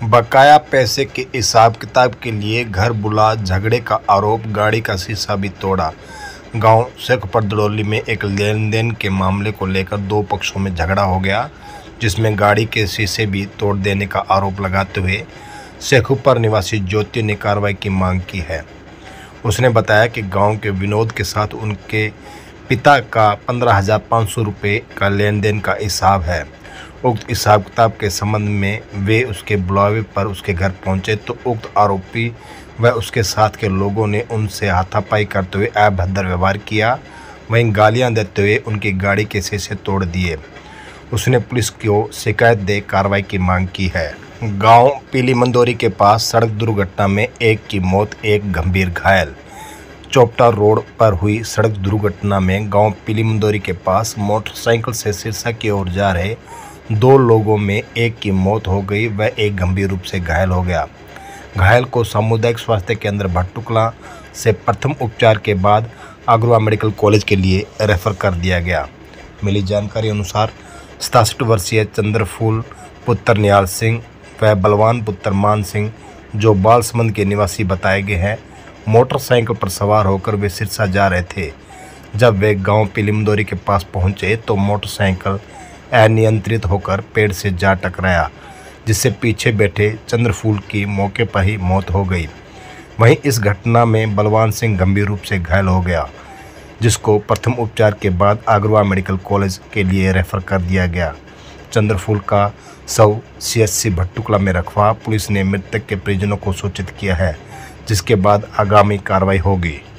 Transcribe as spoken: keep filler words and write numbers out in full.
बकाया पैसे के हिसाब किताब के लिए घर बुला, झगड़े का आरोप, गाड़ी का शीशा भी तोड़ा। गांव शेखपुर दड़ौली में एक लेन देन के मामले को लेकर दो पक्षों में झगड़ा हो गया, जिसमें गाड़ी के शीशे भी तोड़ देने का आरोप लगाते हुए शेखपुर निवासी ज्योति ने कार्रवाई की मांग की है। उसने बताया कि गांव के विनोद के साथ उनके पिता का पंद्रह हजार पाँच सौ रुपये का लेन देन का हिसाब है। उक्त हिसाब किताब के संबंध में वे उसके बुलावे पर उसके घर पहुंचे तो उक्त आरोपी व उसके साथ के लोगों ने उनसे हाथापाई करते हुए अभद्र व्यवहार किया, वहीं गालियां देते हुए उनकी गाड़ी के शीशे तोड़ दिए। उसने पुलिस को शिकायत दे कार्रवाई की मांग की है। गांव पीली मंदोरी के पास सड़क दुर्घटना में एक की मौत, एक गंभीर घायल। चोपटा रोड पर हुई सड़क दुर्घटना में गांव पीली मंदोरी के पास मोटरसाइकिल से सिरसा की ओर जा रहे दो लोगों में एक की मौत हो गई व एक गंभीर रूप से घायल हो गया। घायल को सामुदायिक स्वास्थ्य केंद्र भट्टुकला से प्रथम उपचार के बाद अग्रवा मेडिकल कॉलेज के लिए रेफर कर दिया गया। मिली जानकारी अनुसार सतासठ वर्षीय चंद्रफूल पुत्र निहाल सिंह व बलवान पुत्र मान सिंह, जो बालसमंद के निवासी बताए गए हैं, मोटरसाइकिल पर सवार होकर वे सिरसा जा रहे थे। जब वे गांव पीली मंदोरी के पास पहुंचे तो मोटरसाइकिल अनियंत्रित होकर पेड़ से जा टकराया, जिससे पीछे बैठे चंद्रफूल की मौके पर ही मौत हो गई। वहीं इस घटना में बलवान सिंह गंभीर रूप से घायल हो गया, जिसको प्रथम उपचार के बाद अग्रवा मेडिकल कॉलेज के लिए रेफर कर दिया गया। चंद्रफूल का शव सीएचसी भट्टुकला में रखवा पुलिस ने मृतक के परिजनों को सूचित किया है, जिसके बाद आगामी कार्रवाई होगी।